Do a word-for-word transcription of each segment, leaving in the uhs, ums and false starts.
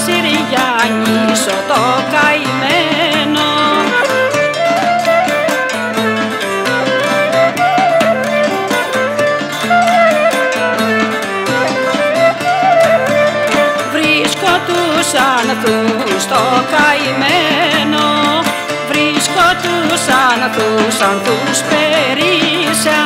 συριανίσω το καημένο. Βρίσκω τους άνθους το καημένο, βρίσκω τους άνθους, άνθους περίσα.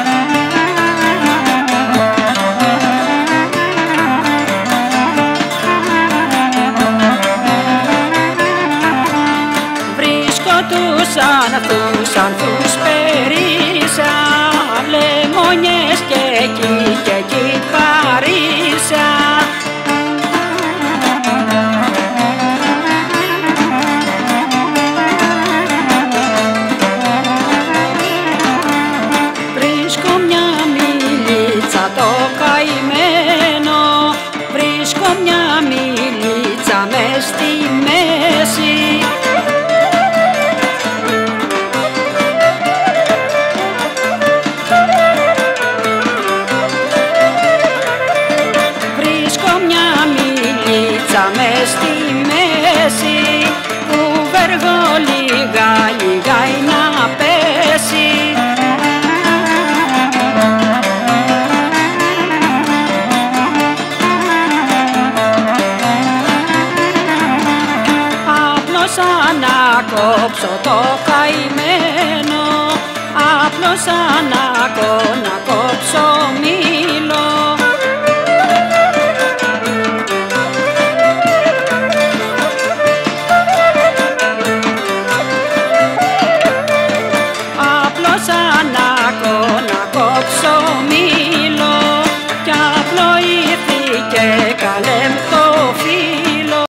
Τους άνθους, άνθους περίσα, λεμονιές και εκεί και εκεί παρίσα. Βρίσκω μια μιλίτσα το καημένο, βρίσκω μια μιλίτσα μες στη μέση. Μες στη μέση που βεργό λίγα λίγα να πέσει. Άπλωσα να κόψω το καημένο, άπλωσα να, να κόψω μήλο.